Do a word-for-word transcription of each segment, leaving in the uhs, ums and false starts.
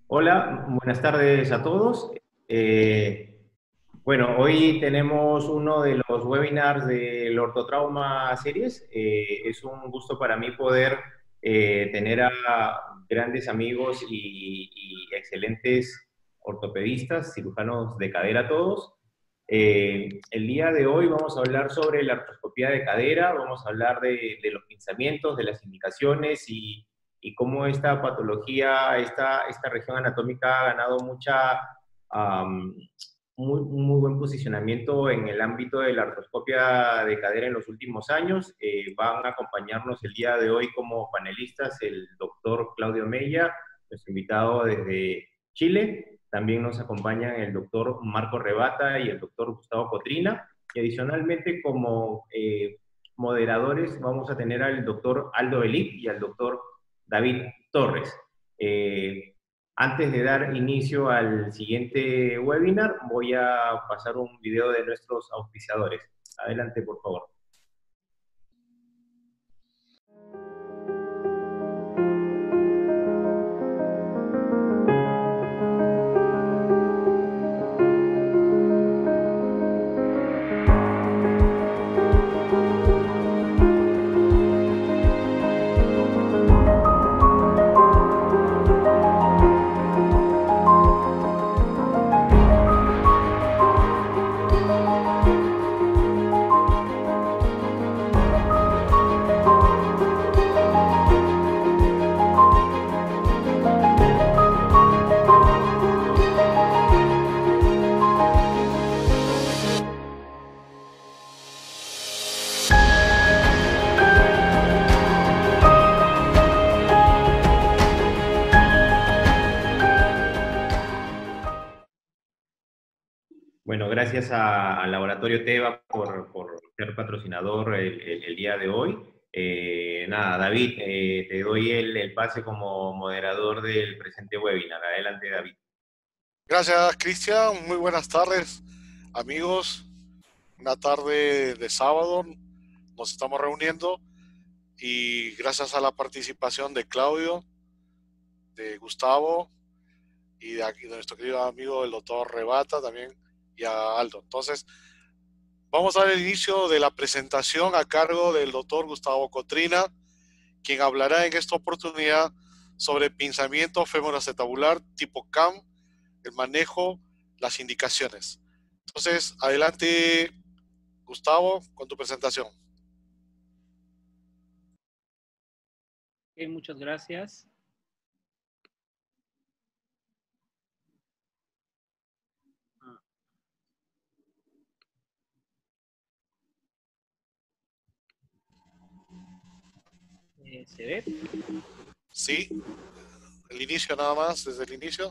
Hola, buenas tardes a todos. Eh, bueno, hoy tenemos uno de los webinars del Ortotrauma Series. Eh, es un gusto para mí poder eh, tener a grandes amigos y, y excelentes ortopedistas, cirujanos de cadera todos. Eh, el día de hoy vamos a hablar sobre la artroscopía de cadera, vamos a hablar de, de los pinzamientos, de las indicaciones y y cómo esta patología, esta, esta región anatómica ha ganado mucha, um, muy, un muy buen posicionamiento en el ámbito de la artroscopia de cadera en los últimos años. Eh, van a acompañarnos el día de hoy como panelistas el doctor Claudio Mella, nuestro invitado desde Chile. También nos acompañan el doctor Marco Rebata y el doctor Gustavo Cotrina. Y adicionalmente, como eh, moderadores, vamos a tener al doctor Aldo Belic y al doctor David Torres. Eh, Antes de dar inicio al siguiente webinar, voy a pasar un video de nuestros auspiciadores. Adelante, por favor. Bueno, gracias a- al Laboratorio Teva por, por ser patrocinador el, el- el día de hoy. Eh, nada, David, eh, te doy el, el pase como moderador del presente webinar. Adelante, David. Gracias, Cristian. Muy buenas tardes, amigos. Una tarde de sábado nos estamos reuniendo y gracias a la participación de Claudio, de Gustavo y de, aquí, de nuestro querido amigo el doctor Rebata también y a Aldo. Entonces, vamos a dar el inicio de la presentación a cargo del doctor Gustavo Cotrina, quien hablará en esta oportunidad sobre pinzamiento femoroacetabular tipo C A M, el manejo, las indicaciones. Entonces, adelante, Gustavo, con tu presentación. Okay, muchas gracias. Eh, ¿Se ve? Sí, el inicio nada más, desde el inicio.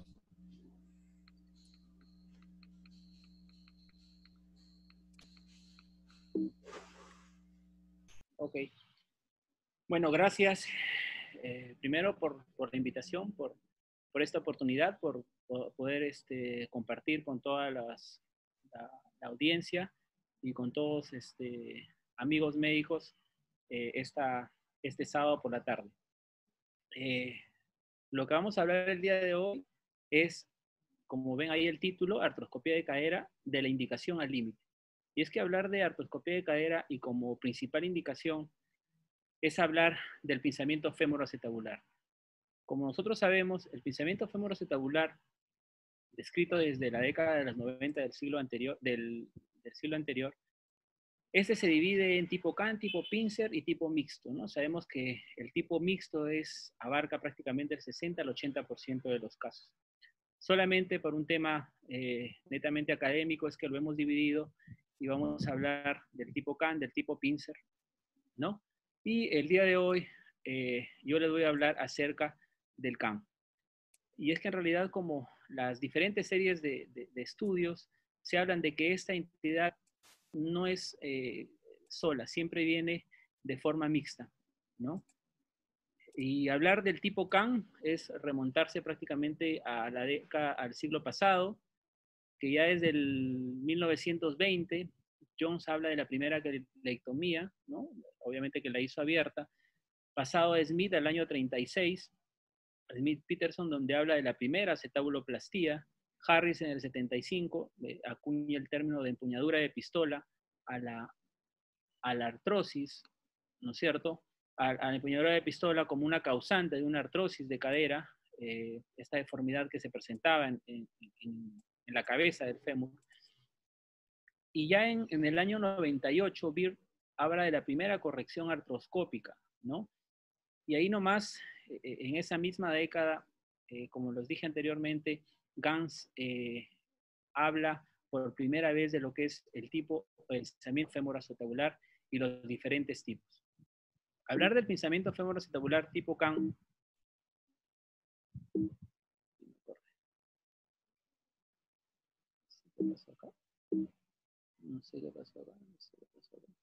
Ok. Bueno, gracias eh, primero por, por la invitación, por, por esta oportunidad, por, por poder este, compartir con toda las, la, la audiencia y con todos este, amigos médicos eh, esta, este sábado por la tarde. Eh, lo que vamos a hablar el día de hoy es, como ven ahí el título, artroscopía de cadera de la indicación al límite. Y es que hablar de artroscopía de cadera y como principal indicación es hablar del pinzamiento femoroacetabular. Como nosotros sabemos, el pinzamiento femoroacetabular, descrito desde la década de los noventa del siglo anterior, del, del siglo anterior, este se divide en tipo C A N, tipo pincer y tipo mixto, ¿no? Sabemos que el tipo mixto es, abarca prácticamente el sesenta al ochenta por ciento de los casos. Solamente por un tema eh, netamente académico es que lo hemos dividido y vamos a hablar del tipo C A N, del tipo pincer, ¿no? Y el día de hoy eh, yo les voy a hablar acerca del C A M. Y es que en realidad como las diferentes series de, de, de estudios se hablan de que esta entidad no es eh, sola, siempre viene de forma mixta, ¿no? Y hablar del tipo C A M es remontarse prácticamente a la década, al siglo pasado, que ya desde el mil novecientos veinte, Jones habla de la primera calectomía, ¿no? Obviamente que la hizo abierta. Pasado a Smith al año treinta y seis, Smith-Peterson, donde habla de la primera acetabuloplastía. Harris en el setenta y cinco eh, acuña el término de empuñadura de pistola a la, a la artrosis, ¿no es cierto? A, a la empuñadura de pistola como una causante de una artrosis de cadera, eh, esta deformidad que se presentaba en, en, en, en la cabeza del fémur. Y ya en, en el año noventa y ocho, Beard habla de la primera corrección artroscópica, ¿no? Y ahí nomás, eh, en esa misma década, eh, como los dije anteriormente, Ganz eh, habla por primera vez de lo que es el tipo el pensamiento femoroacetabular y los diferentes tipos. Hablar del pensamiento femoroacetabular tipo Kahn ¿qué pasó acá? No sé qué pasó acá. No sé qué pasó acá.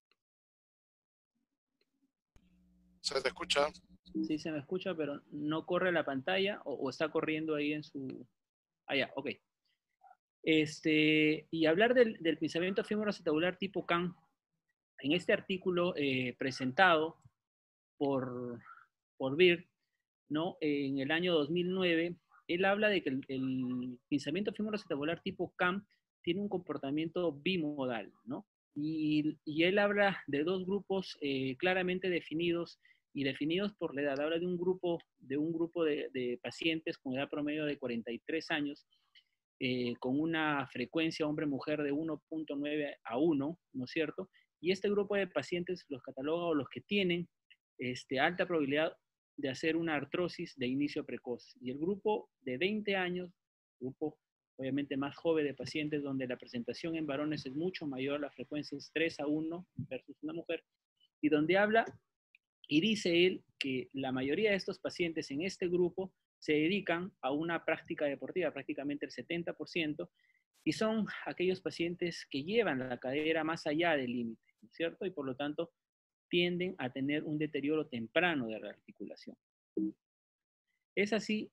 ¿Se te escucha? Sí, se me escucha, pero no corre la pantalla o, o está corriendo ahí en su... Ah, ya, ok. Este, y hablar del, del pensamiento femoroacetabular tipo Kahn, en este artículo eh, presentado por, por Beard, ¿no? En el año dos mil nueve, él habla de que el, el pensamiento femoroacetabular tipo Kahn tiene un comportamiento bimodal, ¿no? Y, y él habla de dos grupos eh, claramente definidos y definidos por la edad. Habla de un grupo de, un grupo de, de pacientes con edad promedio de cuarenta y tres años, eh, con una frecuencia hombre-mujer de uno punto nueve a uno, ¿no es cierto? Y este grupo de pacientes los cataloga o los que tienen este, alta probabilidad de hacer una artrosis de inicio precoz. Y el grupo de veinte años, grupo obviamente más joven de pacientes donde la presentación en varones es mucho mayor, la frecuencia es tres a uno versus una mujer, y donde habla y dice él que la mayoría de estos pacientes en este grupo se dedican a una práctica deportiva, prácticamente el setenta por ciento, y son aquellos pacientes que llevan la cadera más allá del límite, ¿no es cierto? Y por lo tanto tienden a tener un deterioro temprano de la articulación. Es así,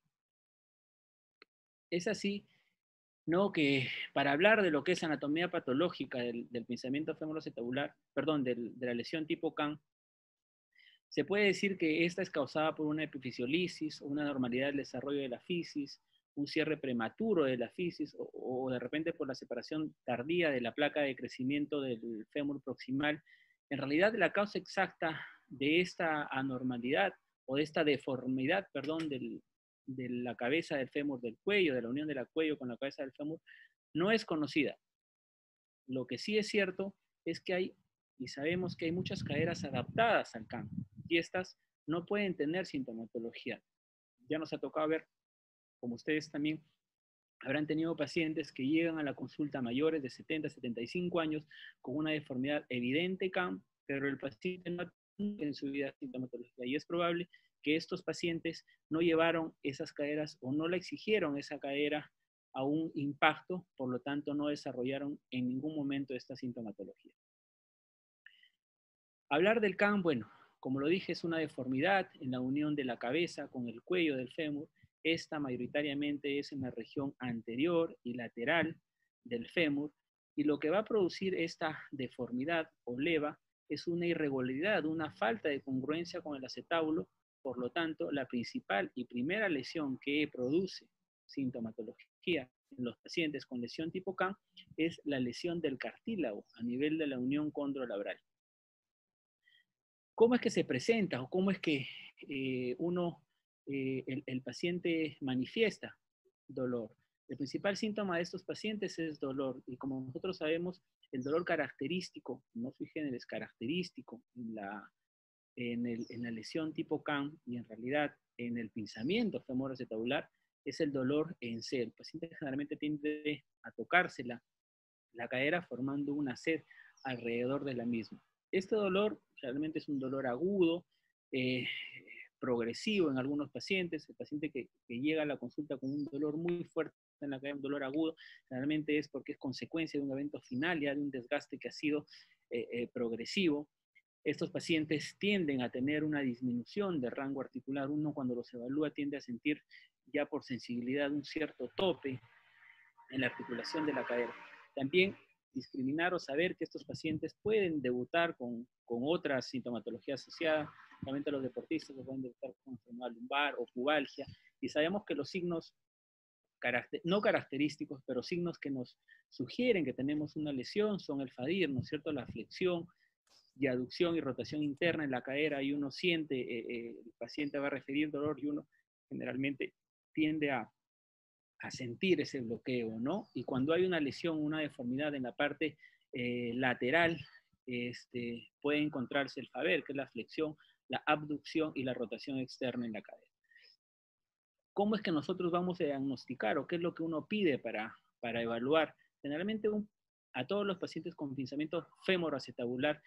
es así, ¿no? Que para hablar de lo que es anatomía patológica del, del pensamiento femoroacetabular, perdón, del, de la lesión tipo Kahn, se puede decir que esta es causada por una epifisiolisis o una anormalidad del desarrollo de la fisis, un cierre prematuro de la fisis o, o de repente por la separación tardía de la placa de crecimiento del fémur proximal. En realidad, la causa exacta de esta anormalidad o de esta deformidad, perdón, del, de la cabeza del fémur, del cuello, de la unión del cuello con la cabeza del fémur, no es conocida. Lo que sí es cierto es que hay, y sabemos que hay muchas caderas adaptadas al Kahn, y estas no pueden tener sintomatología. Ya nos ha tocado ver, como ustedes también habrán tenido pacientes que llegan a la consulta mayores de setenta, setenta y cinco años con una deformidad evidente Kahn, pero el paciente no tiene en su vida sintomatología, y es probable que estos pacientes no llevaron esas caderas o no le exigieron esa cadera a un impacto, por lo tanto no desarrollaron en ningún momento esta sintomatología. Hablar del Kahn, bueno, como lo dije, es una deformidad en la unión de la cabeza con el cuello del fémur. Esta mayoritariamente es en la región anterior y lateral del fémur, y lo que va a producir esta deformidad o leva es una irregularidad, una falta de congruencia con el acetábulo. Por lo tanto, la principal y primera lesión que produce sintomatología en los pacientes con lesión tipo Kahn es la lesión del cartílago a nivel de la unión condrolabral. ¿Cómo es que se presenta o cómo es que eh, uno, eh, el, el paciente manifiesta dolor? El principal síntoma de estos pacientes es dolor, y como nosotros sabemos, el dolor característico, no sui generis característico en la, en, el, en la lesión tipo Kahn y en realidad en el pinzamiento femoroacetabular es el dolor en C. El paciente generalmente tiende a tocarse la, la cadera formando una sed alrededor de la misma. Este dolor realmente es un dolor agudo, eh, progresivo en algunos pacientes. El paciente que, que llega a la consulta con un dolor muy fuerte en la cadera, un dolor agudo, generalmente es porque es consecuencia de un evento final, ya de un desgaste que ha sido eh, eh, progresivo. Estos pacientes tienden a tener una disminución de rango articular. Uno cuando los evalúa tiende a sentir ya por sensibilidad un cierto tope en la articulación de la cadera. También discriminar o saber que estos pacientes pueden debutar con, con otras sintomatologías asociadas. Realmente los deportistas pueden debutar con enfermedad lumbar o pubalgia, Y sabemos que los signos caracter, no característicos, pero signos que nos sugieren que tenemos una lesión son el fadir, ¿no es cierto? La flexión y aducción y rotación interna en la cadera, y uno siente, eh, eh, el paciente va a referir dolor y uno generalmente tiende a, a sentir ese bloqueo, ¿no? Y cuando hay una lesión, una deformidad en la parte eh, lateral, este, puede encontrarse el faber, que es la flexión, la abducción y la rotación externa en la cadera. ¿Cómo es que nosotros vamos a diagnosticar o qué es lo que uno pide para, para evaluar? Generalmente un, a todos los pacientes con pinzamiento femoroacetabular,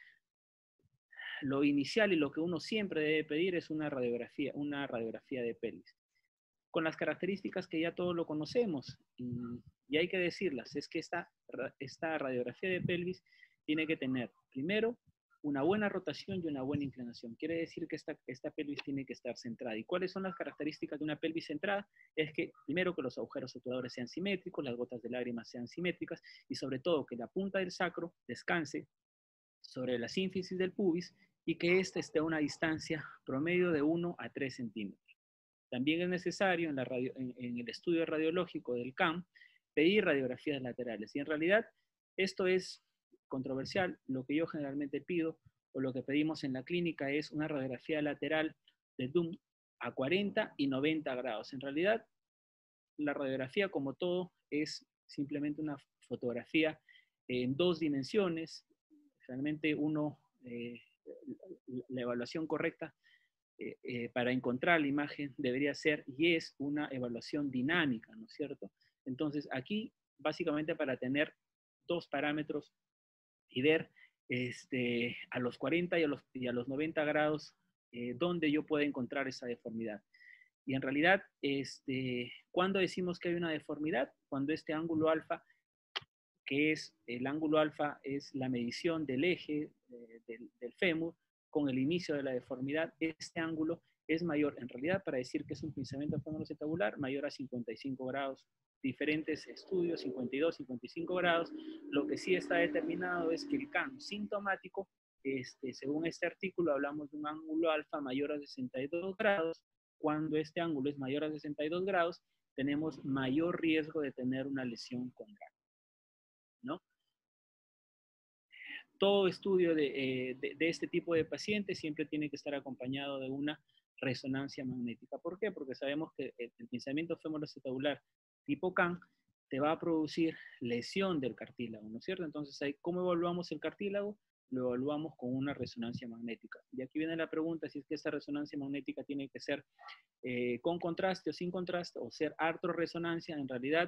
lo inicial y lo que uno siempre debe pedir es una radiografía, una radiografía de pelvis, con las características que ya todos lo conocemos, y, y hay que decirlas, es que esta, esta radiografía de pelvis tiene que tener, primero, una buena rotación y una buena inclinación. Quiere decir que esta, esta pelvis tiene que estar centrada. ¿Y cuáles son las características de una pelvis centrada? Es que, primero, que los agujeros obturadores sean simétricos, las gotas de lágrimas sean simétricas, y sobre todo que la punta del sacro descanse sobre la sínfisis del pubis y que ésta esté a una distancia promedio de uno a tres centímetros. También es necesario en, la radio, en, en el estudio radiológico del C A M pedir radiografías laterales. Y en realidad esto es controversial. Lo que yo generalmente pido o lo que pedimos en la clínica es una radiografía lateral de D U M a cuarenta y noventa grados. En realidad la radiografía, como todo, es simplemente una fotografía en dos dimensiones. Realmente uno, eh, la evaluación correcta eh, eh, para encontrar la imagen debería ser y es una evaluación dinámica, ¿no es cierto? Entonces aquí básicamente para tener dos parámetros y ver este, a los cuarenta y a los, y a los noventa grados eh, dónde yo puedo encontrar esa deformidad. Y en realidad, este, ¿cuándo decimos que hay una deformidad? Cuando este ángulo alfa, que es el ángulo alfa, es la medición del eje eh, del, del fémur con el inicio de la deformidad, este ángulo es mayor, en realidad, para decir que es un pinzamiento femoroacetabular, mayor a cincuenta y cinco grados. Diferentes estudios, cincuenta y dos, cincuenta y cinco grados. Lo que sí está determinado es que el C A M sintomático, este, según este artículo, hablamos de un ángulo alfa mayor a sesenta y dos grados. Cuando este ángulo es mayor a sesenta y dos grados, tenemos mayor riesgo de tener una lesión congral, ¿no? Todo estudio de, eh, de, de este tipo de pacientes siempre tiene que estar acompañado de una resonancia magnética. ¿Por qué? Porque sabemos que el, el pinzamiento femoroacetabular tipo C A M te va a producir lesión del cartílago, ¿no es cierto? Entonces, ¿cómo evaluamos el cartílago? Lo evaluamos con una resonancia magnética. Y aquí viene la pregunta, si es que esta resonancia magnética tiene que ser eh, con contraste o sin contraste, o ser artrorresonancia. En realidad,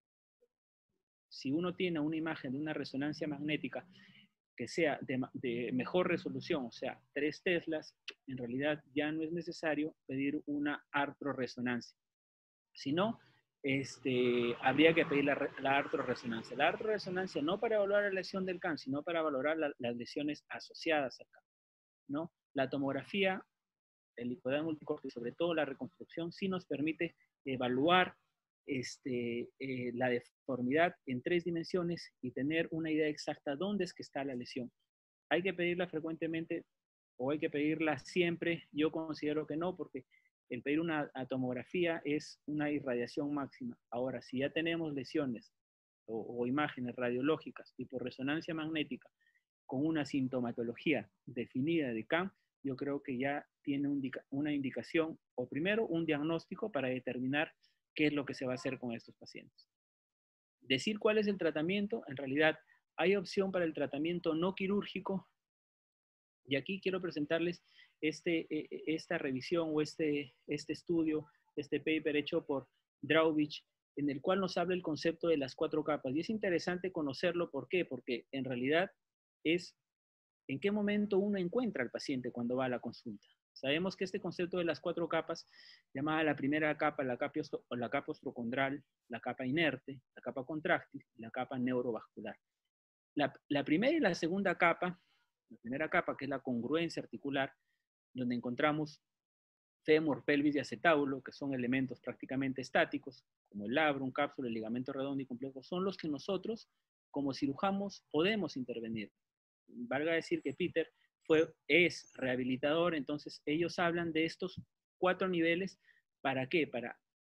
si uno tiene una imagen de una resonancia magnética que sea de, de mejor resolución, o sea, tres teslas, en realidad ya no es necesario pedir una artrorresonancia. Si no, este, habría que pedir la, la artrorresonancia. La artrorresonancia no para evaluar la lesión del C A M, sino para valorar la, las lesiones asociadas al C A M, ¿no? La tomografía, el lipodema multicorte y sobre todo la reconstrucción sí nos permite evaluar este, eh, la deformidad en tres dimensiones y tener una idea exacta dónde es que está la lesión. ¿Hay que pedirla frecuentemente o hay que pedirla siempre? Yo considero que no, porque el pedir una tomografía es una irradiación máxima. Ahora, si ya tenemos lesiones o, o imágenes radiológicas tipo resonancia magnética con una sintomatología definida de C A M, yo creo que ya tiene un, una indicación, o primero un diagnóstico para determinar qué es lo que se va a hacer con estos pacientes. Decir cuál es el tratamiento, en realidad hay opción para el tratamiento no quirúrgico, y aquí quiero presentarles este, esta revisión o este, este estudio, este paper hecho por Draubich, en el cual nos habla el concepto de las cuatro capas. Y es interesante conocerlo, ¿por qué? Porque en realidad es en qué momento uno encuentra al paciente cuando va a la consulta. Sabemos que este concepto de las cuatro capas, llamada la primera capa, la capa, la capa ostrocondral, la capa inerte, la capa contráctil y la capa neurovascular. La, la primera y la segunda capa, la primera capa que es la congruencia articular, donde encontramos fémur, pelvis y acetábulo, que son elementos prácticamente estáticos, como el labrum, cápsula, el ligamento redondo y complejo, son los que nosotros, como cirujanos, podemos intervenir. Valga decir que Peter fue, es rehabilitador, entonces ellos hablan de estos cuatro niveles. ¿Para qué? Para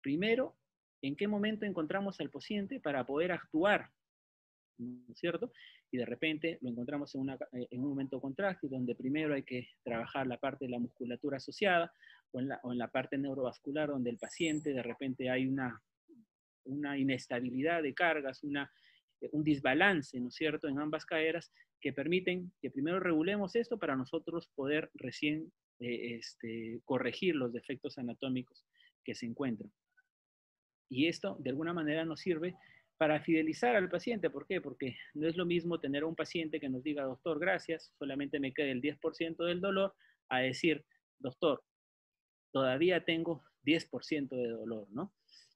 primero, en qué momento encontramos al paciente para poder actuar, ¿no es cierto? Y de repente lo encontramos en, una, en un momento contráctil, donde primero hay que trabajar la parte de la musculatura asociada, o en la, o en la parte neurovascular, donde el paciente de repente hay una, una inestabilidad de cargas, una, un desbalance, ¿no es cierto?, en ambas caderas, que permiten que primero regulemos esto para nosotros poder recién eh, este, corregir los defectos anatómicos que se encuentran. Y esto, de alguna manera, nos sirve para fidelizar al paciente. ¿Por qué? Porque no es lo mismo tener a un paciente que nos diga, doctor, gracias, solamente me queda el diez por ciento del dolor, a decir, doctor, todavía tengo diez por ciento de dolor, ¿no?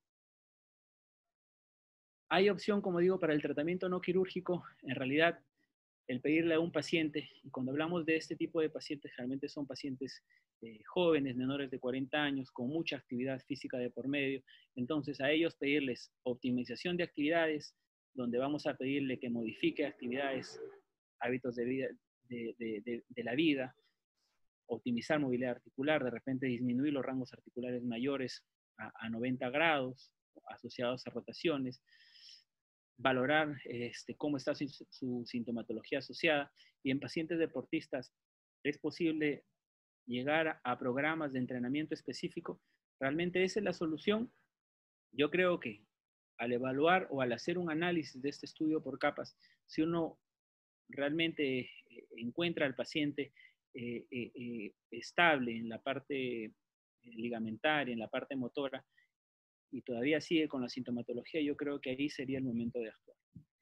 Hay opción, como digo, para el tratamiento no quirúrgico. En realidad, el pedirle a un paciente, y cuando hablamos de este tipo de pacientes, realmente son pacientes eh, jóvenes, menores de cuarenta años, con mucha actividad física de por medio. Entonces, a ellos pedirles optimización de actividades, donde vamos a pedirle que modifique actividades, hábitos de, vida, de, de, de, de la vida, optimizar movilidad articular, de repente disminuir los rangos articulares mayores a, a noventa grados, asociados a rotaciones, valorar este, cómo está su, su sintomatología asociada. Y en pacientes deportistas es posible llegar a, a programas de entrenamiento específico. Realmente esa es la solución. Yo creo que al evaluar o al hacer un análisis de este estudio por capas, si uno realmente eh, encuentra al paciente eh, eh, eh, estable en la parte ligamentaria, en la parte motora, y todavía sigue con la sintomatología, yo creo que ahí sería el momento de actuar.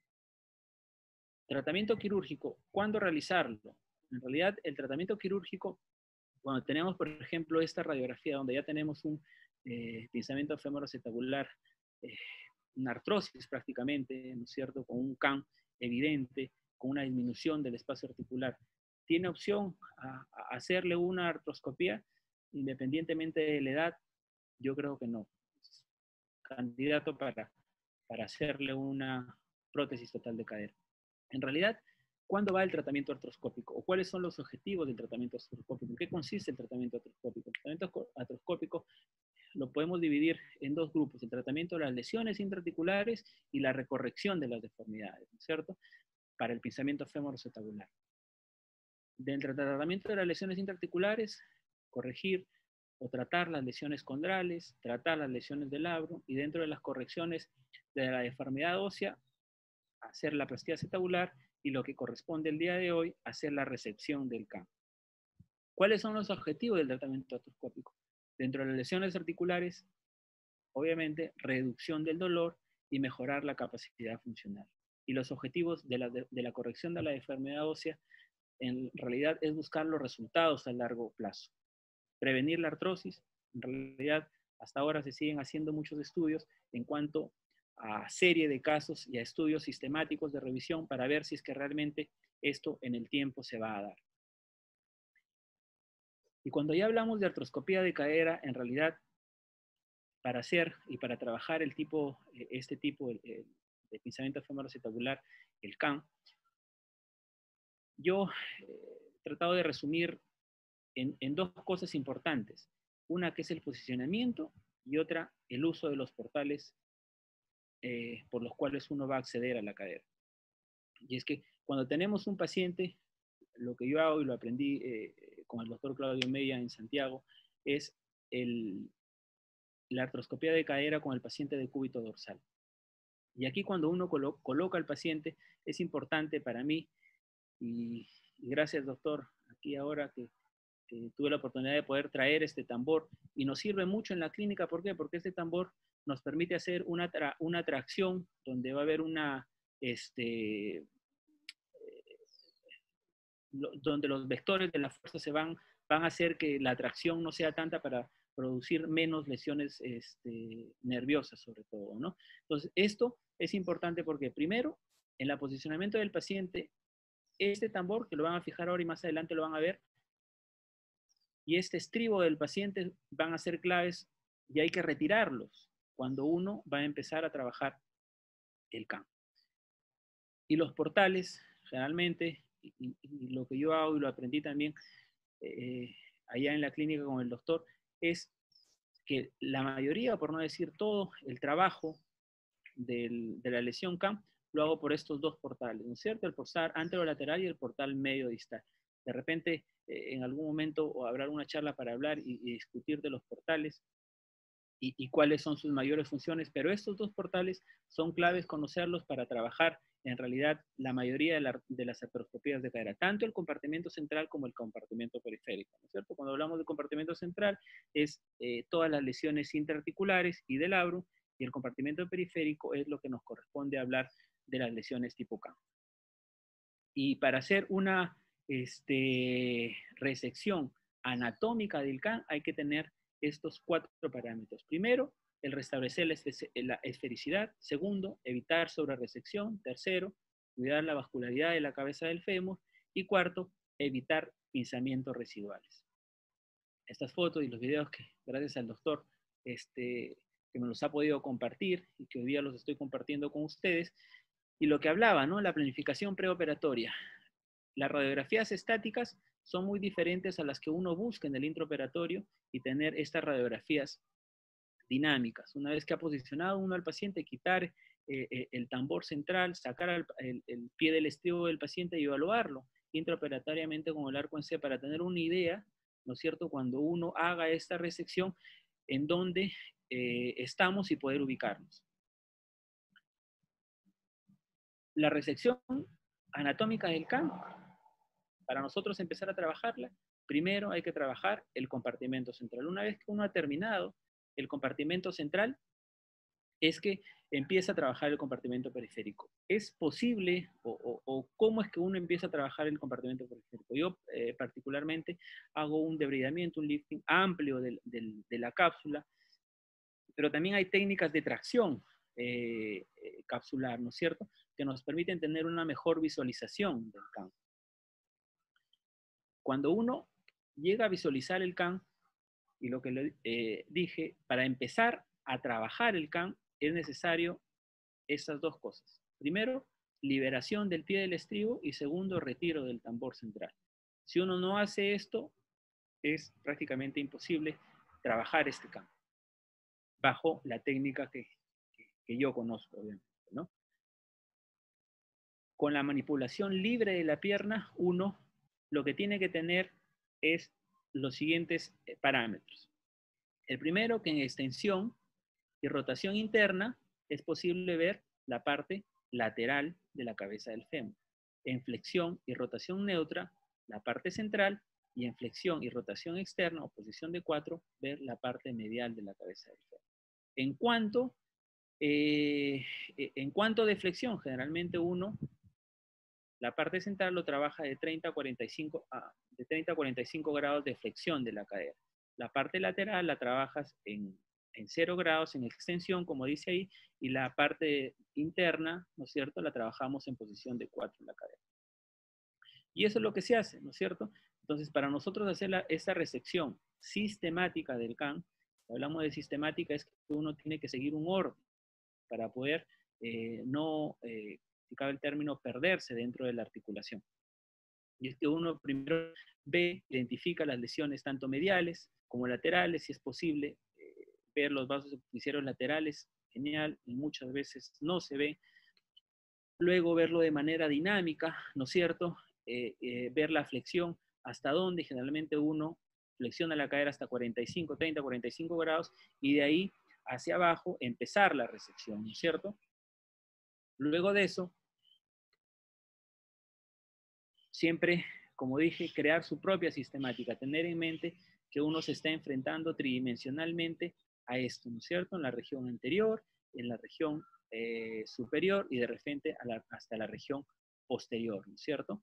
Tratamiento quirúrgico, ¿cuándo realizarlo? En realidad, el tratamiento quirúrgico, cuando tenemos, por ejemplo, esta radiografía donde ya tenemos un eh, pinzamiento femoroacetabular, eh, una artrosis prácticamente, ¿no es cierto?, con un C A M evidente, con una disminución del espacio articular, ¿tiene opción a, a hacerle una artroscopía independientemente de la edad? Yo creo que no. Candidato para, para hacerle una prótesis total de cadera. En realidad, ¿cuándo va el tratamiento artroscópico? ¿O cuáles son los objetivos del tratamiento artroscópico? ¿En qué consiste el tratamiento artroscópico? El tratamiento artroscópico lo podemos dividir en dos grupos: el tratamiento de las lesiones intraarticulares y la recorrección de las deformidades, ¿no es cierto?, para el pinzamiento femoroacetabular. Dentro del tratamiento de las lesiones intraarticulares, corregir o tratar las lesiones condrales, tratar las lesiones del labro, y dentro de las correcciones de la deformidad ósea, hacer la plastía acetabular, y lo que corresponde el día de hoy, hacer la resección del C A M. ¿Cuáles son los objetivos del tratamiento artroscópico? Dentro de las lesiones articulares, obviamente, reducción del dolor y mejorar la capacidad funcional. Y los objetivos de la, de, de la corrección de la deformidad ósea, en realidad, es buscar los resultados a largo plazo. Prevenir la artrosis. En realidad, hasta ahora se siguen haciendo muchos estudios en cuanto a serie de casos y a estudios sistemáticos de revisión para ver si es que realmente esto en el tiempo se va a dar. Y cuando ya hablamos de artroscopía de cadera, en realidad, para hacer y para trabajar el tipo, este tipo de, de pinzamiento femoroacetabular, el C A M, yo he tratado de resumir En, en dos cosas importantes. Una que es el posicionamiento y otra el uso de los portales eh, por los cuales uno va a acceder a la cadera. Y es que cuando tenemos un paciente, lo que yo hago y lo aprendí eh, con el doctor Claudio Mella en Santiago, es el, la artroscopía de cadera con el paciente de cúbito dorsal. Y aquí cuando uno colo coloca al paciente, es importante para mí, y, y gracias doctor, aquí ahora que que tuve la oportunidad de poder traer este tambor, y nos sirve mucho en la clínica. ¿Por qué? Porque este tambor nos permite hacer una, tra una tracción donde va a haber una, este, eh, lo, donde los vectores de la fuerza se van, van a hacer que la tracción no sea tanta para producir menos lesiones este, nerviosas sobre todo, ¿no? Entonces, esto es importante porque primero, en el posicionamiento del paciente, este tambor, que lo van a fijar ahora y más adelante lo van a ver, y este estribo del paciente van a ser claves, y hay que retirarlos cuando uno va a empezar a trabajar el C A M. Y los portales, generalmente, y, y, y lo que yo hago y lo aprendí también eh, allá en la clínica con el doctor, es que la mayoría, por no decir todo, el trabajo del, de la lesión C A M lo hago por estos dos portales, ¿no es cierto? El portal anterolateral y el portal medio distal. De repente, eh, en algún momento habrá una charla para hablar y, y discutir de los portales y, y cuáles son sus mayores funciones, pero estos dos portales son claves conocerlos para trabajar en realidad la mayoría de, la, de las artroscopías de cadera, tanto el compartimento central como el compartimento periférico, ¿no es cierto? Cuando hablamos de compartimento central es eh, todas las lesiones intraarticulares y del labrum, y el compartimento periférico es lo que nos corresponde hablar de las lesiones tipo C A M. Y para hacer una este, resección anatómica del C A M hay que tener estos cuatro parámetros. Primero, el restablecer la, la esfericidad. Segundo, evitar sobreresección. Tercero, cuidar la vascularidad de la cabeza del fémur. Y cuarto, evitar pinzamientos residuales. Estas fotos y los videos que gracias al doctor este, que me los ha podido compartir y que hoy día los estoy compartiendo con ustedes. Y lo que hablaba, ¿no? La planificación preoperatoria. Las radiografías estáticas son muy diferentes a las que uno busca en el intraoperatorio y tener estas radiografías dinámicas. Una vez que ha posicionado uno al paciente, quitar eh, eh, el tambor central, sacar el, el, el pie del estribo del paciente y evaluarlo intraoperatoriamente con el arco en C para tener una idea, ¿no es cierto?, cuando uno haga esta resección, en dónde eh, estamos y poder ubicarnos. La resección anatómica del C A M, para nosotros empezar a trabajarla, primero hay que trabajar el compartimento central. Una vez que uno ha terminado el compartimento central, es que empieza a trabajar el compartimento periférico. ¿Es posible o, o, o cómo es que uno empieza a trabajar el compartimento periférico? Yo eh, particularmente hago un debridamiento, un lifting amplio de, de, de la cápsula, pero también hay técnicas de tracción eh, eh, capsular, ¿no es cierto?, que nos permiten tener una mejor visualización del C A M. Cuando uno llega a visualizar el C A M, y lo que le eh, dije, para empezar a trabajar el C A M es necesario estas dos cosas. Primero, liberación del pie del estribo y segundo, retiro del tambor central. Si uno no hace esto, es prácticamente imposible trabajar este C A M bajo la técnica que, que, que yo conozco, obviamente, ¿no? Con la manipulación libre de la pierna, uno lo que tiene que tener es los siguientes parámetros. El primero, que en extensión y rotación interna es posible ver la parte lateral de la cabeza del fémur. En flexión y rotación neutra, la parte central, y en flexión y rotación externa o posición de cuatro, ver la parte medial de la cabeza del fémur. En cuanto, eh, en cuanto de flexión, generalmente uno, la parte central lo trabaja de treinta a cuarenta y cinco, a, de treinta a cuarenta y cinco grados de flexión de la cadera. La parte lateral la trabajas en, en cero grados, en extensión, como dice ahí, y la parte interna, ¿no es cierto?, la trabajamos en posición de cuatro en la cadera. Y eso es lo que se hace, ¿no es cierto? Entonces, para nosotros hacer la, esta resección sistemática del C A M, hablamos de sistemática, es que uno tiene que seguir un orden para poder eh, no, eh, si cabe el término, perderse dentro de la articulación. Y es que uno primero ve, identifica las lesiones tanto mediales como laterales, si es posible, eh, ver los vasos epifisarios laterales, genial, y muchas veces no se ve. Luego verlo de manera dinámica, ¿no es cierto? Eh, eh, ver la flexión, hasta dónde generalmente uno flexiona la cadera hasta cuarenta y cinco, treinta, cuarenta y cinco grados, y de ahí hacia abajo empezar la resección, ¿no es cierto? Luego de eso, siempre, como dije, crear su propia sistemática, tener en mente que uno se está enfrentando tridimensionalmente a esto, ¿no es cierto? En la región anterior, en la región eh, superior y de repente a la, hasta la región posterior, ¿no es cierto?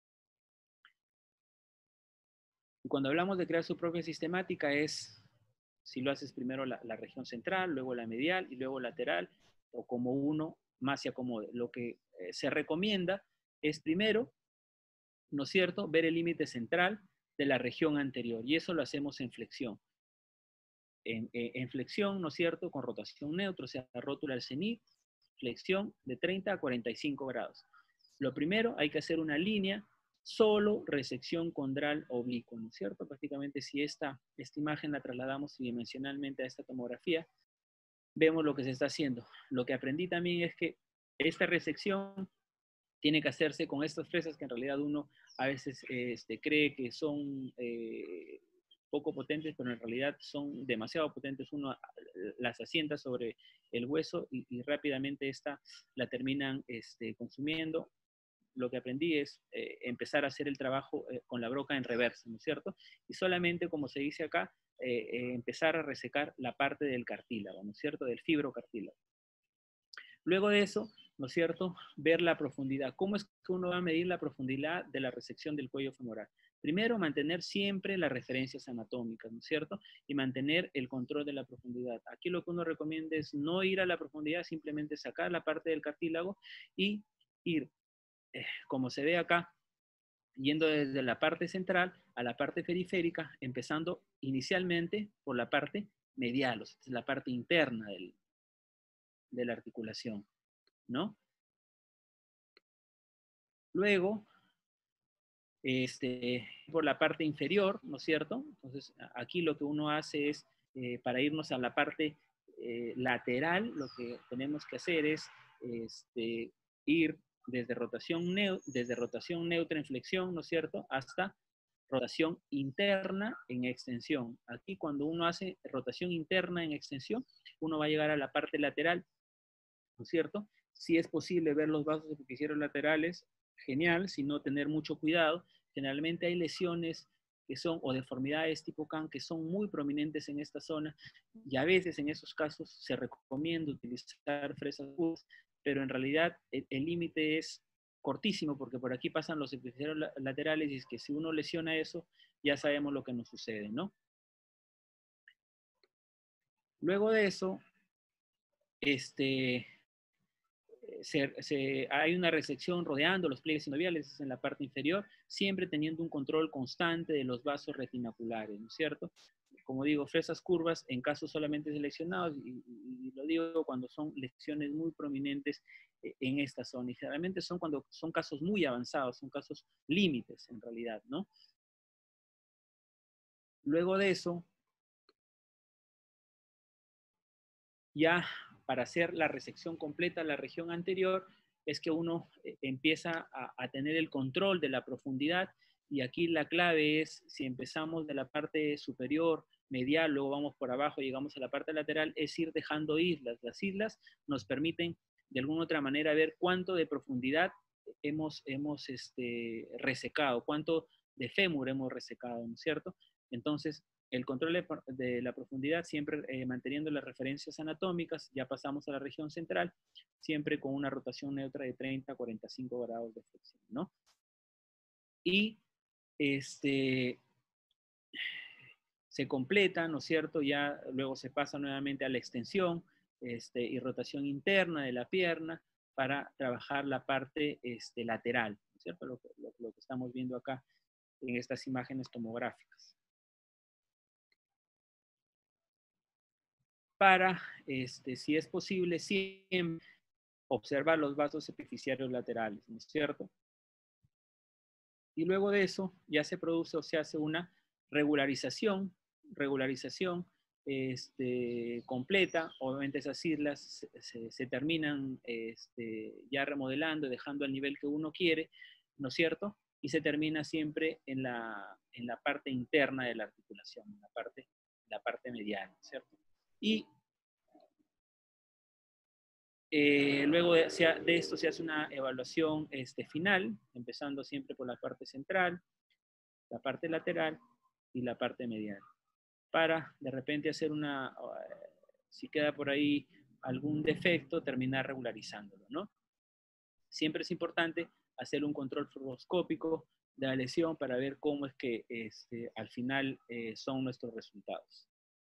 Y cuando hablamos de crear su propia sistemática es, si lo haces primero la, la región central, luego la medial y luego lateral, o como uno más se acomode. Lo que eh, se recomienda es primero, ¿no es cierto?, ver el límite central de la región anterior, y eso lo hacemos en flexión. En, en, en flexión, ¿no es cierto?, con rotación neutra, o sea, rótula al cenit, flexión de treinta a cuarenta y cinco grados. Lo primero, hay que hacer una línea solo resección condral oblicua, ¿no es cierto? Prácticamente si esta, esta imagen la trasladamos tridimensionalmente a esta tomografía, vemos lo que se está haciendo. Lo que aprendí también es que esta resección tiene que hacerse con estas fresas que en realidad uno a veces este, cree que son eh, poco potentes, pero en realidad son demasiado potentes. Uno las asienta sobre el hueso y, y rápidamente esta la terminan este, consumiendo. Lo que aprendí es eh, empezar a hacer el trabajo eh, con la broca en reversa, ¿no es cierto? Y solamente, como se dice acá, eh, eh, empezar a resecar la parte del cartílago, ¿no es cierto? Del fibrocartílago. Luego de eso, ¿no es cierto?, ver la profundidad. ¿Cómo es que uno va a medir la profundidad de la resección del cuello femoral? Primero, mantener siempre las referencias anatómicas, ¿no es cierto?, y mantener el control de la profundidad. Aquí lo que uno recomienda es no ir a la profundidad, simplemente sacar la parte del cartílago y ir, eh, como se ve acá, yendo desde la parte central a la parte periférica, empezando inicialmente por la parte medial, o sea, la parte interna del, de la articulación, ¿no? Luego, este, por la parte inferior, ¿no es cierto? Entonces, aquí lo que uno hace es, eh, para irnos a la parte eh, lateral, lo que tenemos que hacer es este, ir desde rotación, neu desde rotación neutra en flexión, ¿no es cierto?, hasta rotación interna en extensión. Aquí cuando uno hace rotación interna en extensión, uno va a llegar a la parte lateral, ¿no es cierto? Si es posible ver los vasos epifisarios laterales, genial, si no, tener mucho cuidado. Generalmente hay lesiones que son, o deformidades tipo C A N, que son muy prominentes en esta zona, y a veces en esos casos se recomienda utilizar fresas curvas, pero en realidad el límite es cortísimo, porque por aquí pasan los epifisarios laterales, y es que si uno lesiona eso, ya sabemos lo que nos sucede, ¿no? Luego de eso, este... Se, se, hay una resección rodeando los pliegues sinoviales en la parte inferior, siempre teniendo un control constante de los vasos retinaculares, ¿no es cierto? Como digo, fresas curvas en casos solamente seleccionados, y, y, y lo digo cuando son lesiones muy prominentes en esta zona, y generalmente son cuando son casos muy avanzados, son casos límites en realidad, ¿no? Luego de eso, ya para hacer la resección completa de la región anterior, es que uno empieza a, a tener el control de la profundidad, y aquí la clave es, si empezamos de la parte superior, medial, luego vamos por abajo, llegamos a la parte lateral, es ir dejando islas. Las islas nos permiten de alguna otra manera ver cuánto de profundidad hemos, hemos este, resecado, cuánto de fémur hemos resecado, ¿no es cierto? Entonces, el control de la profundidad, siempre eh, manteniendo las referencias anatómicas. Ya pasamos a la región central, siempre con una rotación neutra de treinta a cuarenta y cinco grados de flexión, ¿no? Y este, se completa, ¿no es cierto? Ya luego se pasa nuevamente a la extensión este, y rotación interna de la pierna para trabajar la parte este, lateral, ¿no es cierto? Lo, lo, lo que estamos viendo acá en estas imágenes tomográficas. Para, este, si es posible, siempre observar los vasos epifisiarios laterales, ¿no es cierto? Y luego de eso ya se produce o se hace una regularización, regularización este, completa. Obviamente esas islas se, se, se terminan este, ya remodelando, dejando al nivel que uno quiere, ¿no es cierto? Y se termina siempre en la, en la parte interna de la articulación, en la parte, la parte medial, ¿no es cierto? Y eh, luego de, de esto se hace una evaluación este, final, empezando siempre por la parte central, la parte lateral y la parte medial, para de repente hacer una, si queda por ahí algún defecto, terminar regularizándolo, ¿no? Siempre es importante hacer un control fluoroscópico de la lesión para ver cómo es que este, al final eh, son nuestros resultados.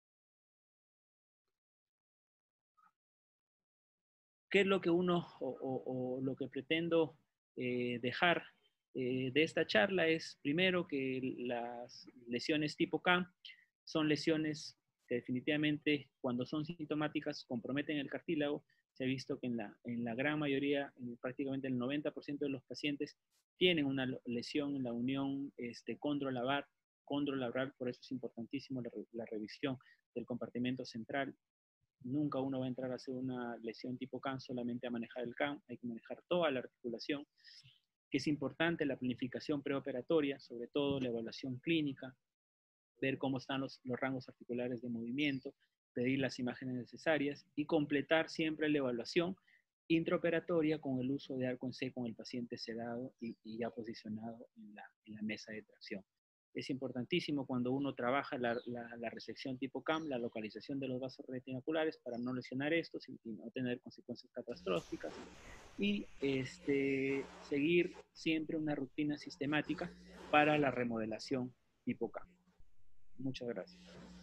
¿Qué es lo que uno o, o, o lo que pretendo eh, dejar eh, de esta charla? Es primero que las lesiones tipo C A M son lesiones que definitivamente cuando son sintomáticas comprometen el cartílago. Se ha visto que en la, en la gran mayoría, en prácticamente el noventa por ciento de los pacientes, tienen una lesión en la unión este, condrolabrar, condrolabral, por eso es importantísimo la, la revisión del compartimento central. Nunca uno va a entrar a hacer una lesión tipo C A M solamente a manejar el C A M, hay que manejar toda la articulación, que es importante la planificación preoperatoria, sobre todo la evaluación clínica, ver cómo están los, los rangos articulares de movimiento, pedir las imágenes necesarias y completar siempre la evaluación intraoperatoria con el uso de arco en C con el paciente sedado y, y ya posicionado en la, en la mesa de tracción. Es importantísimo cuando uno trabaja la, la, la resección tipo C A M, la localización de los vasos retinaculares para no lesionar estos y, y no tener consecuencias catastróficas. Y este, seguir siempre una rutina sistemática para la remodelación tipo C A M. Muchas gracias.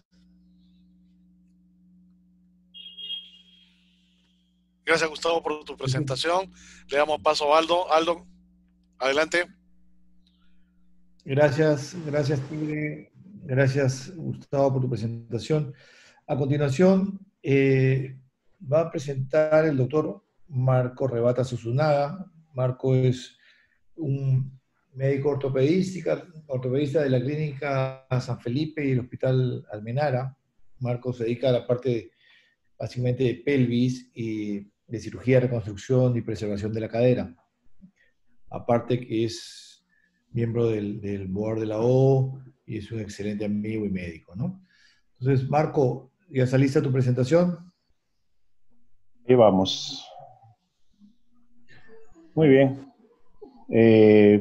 Gracias, Gustavo, por tu presentación. Le damos paso a Aldo. Aldo, adelante. Gracias, gracias, Tigre. Gracias, Gustavo, por tu presentación. A continuación, eh, va a presentar el doctor Marco Rebata Susunaga. Marco es un médico ortopedista, ortopedista de la Clínica San Felipe y el Hospital Almenara. Marco se dedica a la parte básicamente de pelvis y de cirugía, reconstrucción y preservación de la cadera. Aparte que es miembro del, del board de la O y es un excelente amigo y médico, ¿no? Entonces, Marco, ¿ya está lista tu presentación? Ahí vamos. Muy bien. Eh,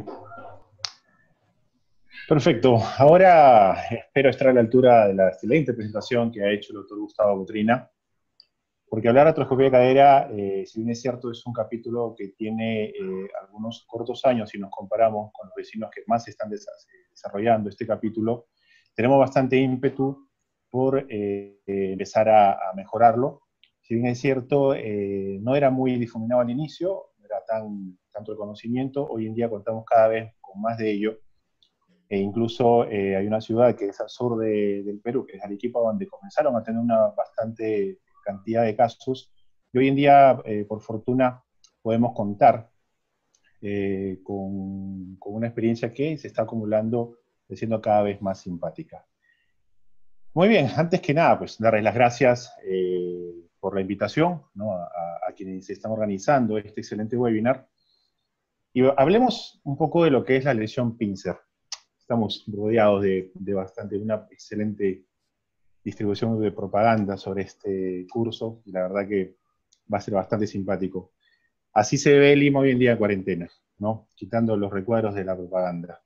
perfecto. Ahora espero estar a la altura de la excelente presentación que ha hecho el doctor Gustavo Cotrina, porque hablar de artroscopía de cadera, eh, si bien es cierto, es un capítulo que tiene eh, algunos cortos años si nos comparamos con los vecinos que más están desarrollando este capítulo, tenemos bastante ímpetu por eh, eh, empezar a, a mejorarlo. Si bien es cierto, eh, no era muy difuminado al inicio, no era tan, tanto el conocimiento, hoy en día contamos cada vez con más de ello, e incluso eh, hay una ciudad que es al sur de, del Perú, que es Arequipa, donde comenzaron a tener una bastante cantidad de casos, y hoy en día, eh, por fortuna, podemos contar eh, con, con una experiencia que se está acumulando, siendo cada vez más simpática. Muy bien, antes que nada, pues darles las gracias eh, por la invitación, ¿no? a, a quienes están organizando este excelente webinar, y hablemos un poco de lo que es la lesión pincer. Estamos rodeados de, de bastante, una excelente distribución de propaganda sobre este curso, y la verdad que va a ser bastante simpático. Así se ve Lima hoy en día en cuarentena, ¿no? Quitando los recuadros de la propaganda.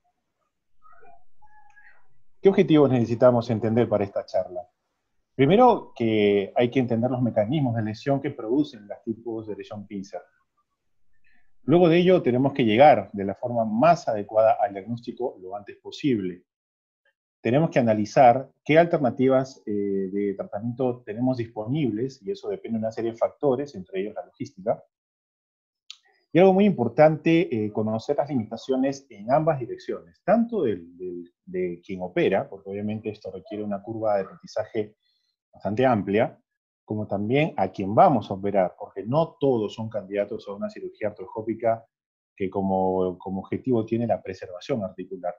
¿Qué objetivos necesitamos entender para esta charla? Primero, que hay que entender los mecanismos de lesión que producen los tipos de lesión pincer. Luego de ello, tenemos que llegar de la forma más adecuada al diagnóstico lo antes posible. Tenemos que analizar qué alternativas eh, de tratamiento tenemos disponibles, y eso depende de una serie de factores, entre ellos la logística. Y algo muy importante, eh, conocer las limitaciones en ambas direcciones, tanto del, del, de quien opera, porque obviamente esto requiere una curva de aprendizaje bastante amplia, como también a quien vamos a operar, porque no todos son candidatos a una cirugía artroscópica que como, como objetivo tiene la preservación articular.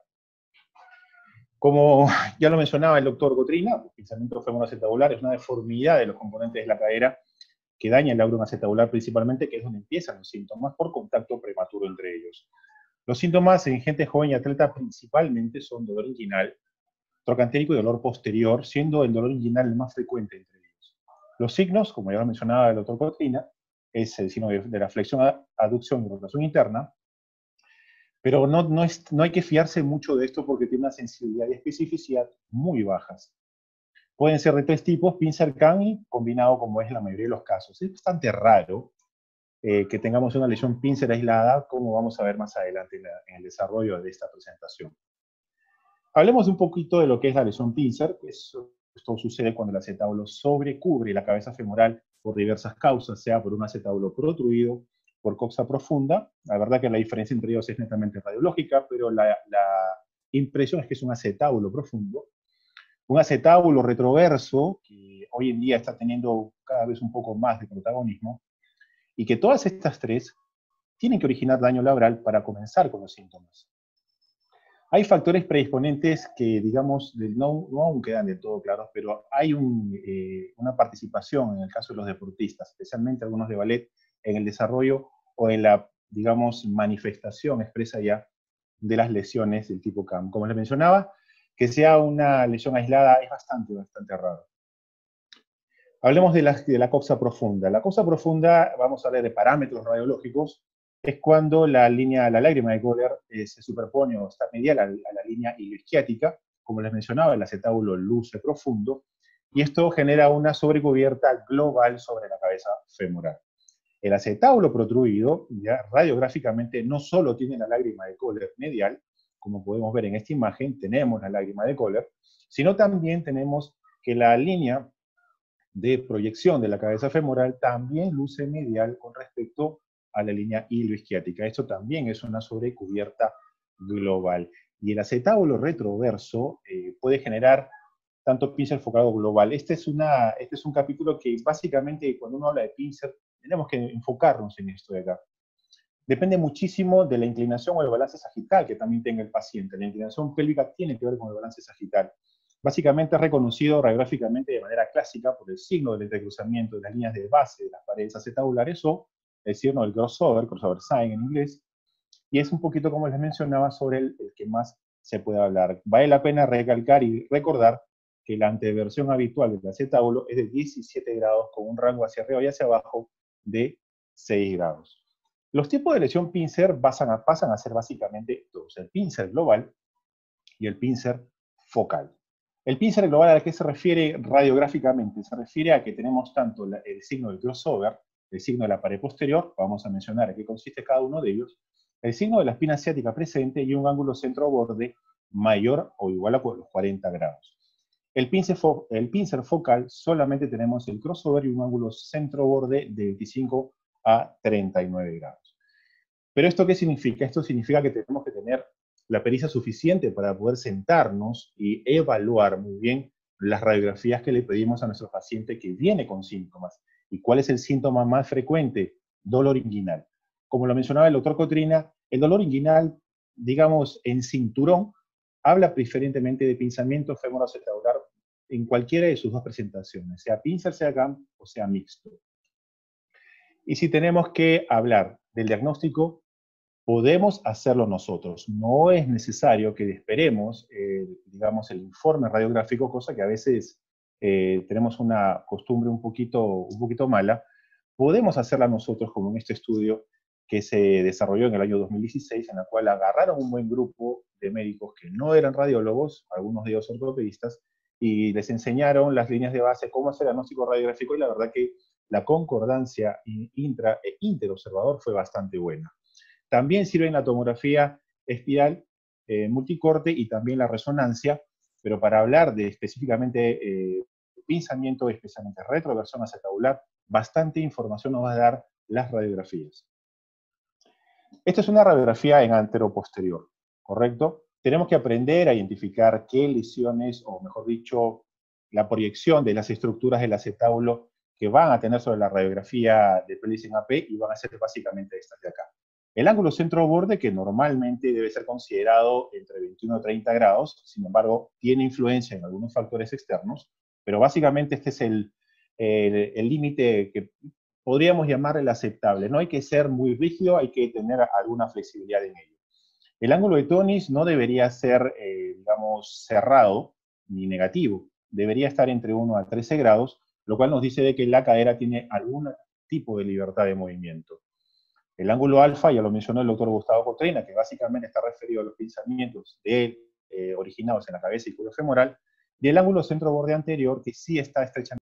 Como ya lo mencionaba el doctor Cotrina, el pinzamiento femoroacetabular es una deformidad de los componentes de la cadera que daña el labrum acetabular principalmente, que es donde empiezan los síntomas por contacto prematuro entre ellos. Los síntomas en gente joven y atleta principalmente son dolor inguinal, trocantérico y dolor posterior, siendo el dolor inguinal el más frecuente entre ellos. Los signos, como ya lo mencionaba el doctor Cotrina, es el signo de, de la flexión, aducción y rotación interna, pero no, no, es, no hay que fiarse mucho de esto porque tiene una sensibilidad y especificidad muy bajas. Pueden ser de tres tipos, pincer C A M combinado como es la mayoría de los casos. Es bastante raro eh, que tengamos una lesión pincer aislada, como vamos a ver más adelante en, la, en el desarrollo de esta presentación. Hablemos un poquito de lo que es la lesión pincer. Eso, esto sucede cuando el acetábulo sobrecubre la cabeza femoral por diversas causas, sea por un acetábulo protruido, por coxa profunda. La verdad que la diferencia entre ellos es netamente radiológica, pero la, la impresión es que es un acetábulo profundo. Un acetábulo retroverso, que hoy en día está teniendo cada vez un poco más de protagonismo, y que todas estas tres tienen que originar daño labral para comenzar con los síntomas. Hay factores predisponentes que, digamos, no, no aún quedan del todo claros, pero hay un, eh, una participación en el caso de los deportistas, especialmente algunos de ballet, en el desarrollo o en la, digamos, manifestación expresa ya de las lesiones del tipo C A M. Como les mencionaba, que sea una lesión aislada es bastante, bastante raro. Hablemos de la, de la coxa profunda. La coxa profunda, vamos a hablar de parámetros radiológicos, es cuando la línea, la lágrima de Kohler eh, se superpone o está medial a, a la línea ilioisquiática. Como les mencionaba, el acetábulo luce profundo, y esto genera una sobrecubierta global sobre la cabeza femoral. El acetábulo protruido, ya radiográficamente, no solo tiene la lágrima de Kohler medial, como podemos ver en esta imagen, tenemos la lágrima de Kohler, sino también tenemos que la línea de proyección de la cabeza femoral también luce medial con respecto a la línea ilioisquiática. Esto también es una sobrecubierta global. Y el acetábulo retroverso eh, puede generar tanto pincer focado global. Este es, una, este es un capítulo que básicamente cuando uno habla de pincer tenemos que enfocarnos en esto de acá. Depende muchísimo de la inclinación o el balance sagital que también tenga el paciente. La inclinación pélvica tiene que ver con el balance sagital. Básicamente es reconocido radiográficamente de manera clásica por el signo del entrecruzamiento de las líneas de base de las paredes acetabulares o el signo del crossover, crossover sign en inglés, y es un poquito como les mencionaba sobre el, el que más se puede hablar. Vale la pena recalcar y recordar que la anteversión habitual del acetábulo es de diecisiete grados con un rango hacia arriba y hacia abajo de seis grados. Los tipos de lesión pincer pasan a, pasan a ser básicamente dos, el pincer global y el pincer focal. El pincer global, ¿a qué se refiere radiográficamente? Se refiere a que tenemos tanto la, el signo del crossover, el signo de la pared posterior, vamos a mencionar en qué consiste cada uno de ellos, el signo de la espina ciática presente y un ángulo centro-borde mayor o igual a los cuarenta grados. El pincer, fo el pincer focal solamente tenemos el crossover y un ángulo centro-borde de veinticinco a treinta y nueve grados. ¿Pero esto qué significa? Esto significa que tenemos que tener la pericia suficiente para poder sentarnos y evaluar muy bien las radiografías que le pedimos a nuestro paciente que viene con síntomas. ¿Y cuál es el síntoma más frecuente? Dolor inguinal. Como lo mencionaba el doctor Cotrina, el dolor inguinal, digamos, en cinturón, habla preferentemente de pinzamiento femoroacetabular en cualquiera de sus dos presentaciones, sea pincer, sea C A M o sea mixto. Y si tenemos que hablar del diagnóstico, podemos hacerlo nosotros. No es necesario que esperemos, eh, digamos, el informe radiográfico, cosa que a veces eh, tenemos una costumbre un poquito, un poquito mala. Podemos hacerla nosotros, como en este estudio que se desarrolló en el año dos mil dieciséis, en la cual agarraron un buen grupo de médicos que no eran radiólogos, algunos de ellos ortopedistas, y les enseñaron las líneas de base, cómo hacer diagnóstico radiográfico, y la verdad que la concordancia intra e interobservador fue bastante buena. También sirven la tomografía espiral eh, multicorte y también la resonancia, pero para hablar de específicamente eh, pinzamiento, especialmente retroversión acetabular, bastante información nos va a dar las radiografías. Esta es una radiografía en anteroposterior, ¿correcto? Tenemos que aprender a identificar qué lesiones, o mejor dicho, la proyección de las estructuras del acetábulo que van a tener sobre la radiografía de pelvis en A P, y van a ser básicamente estas de acá. El ángulo centro-borde, que normalmente debe ser considerado entre veintiuno y treinta grados, sin embargo, tiene influencia en algunos factores externos, pero básicamente este es el límite que podríamos llamar el aceptable. No hay que ser muy rígido, hay que tener alguna flexibilidad en ello. El ángulo de Tonis no debería ser, eh, digamos, cerrado ni negativo. Debería estar entre uno a trece grados, lo cual nos dice de que la cadera tiene algún tipo de libertad de movimiento. El ángulo alfa, ya lo mencionó el doctor Gustavo Cotrina, que básicamente está referido a los pinzamientos de él, eh, originados en la cabeza y cuello femoral, y el ángulo centro-borde anterior, que sí está estrechamente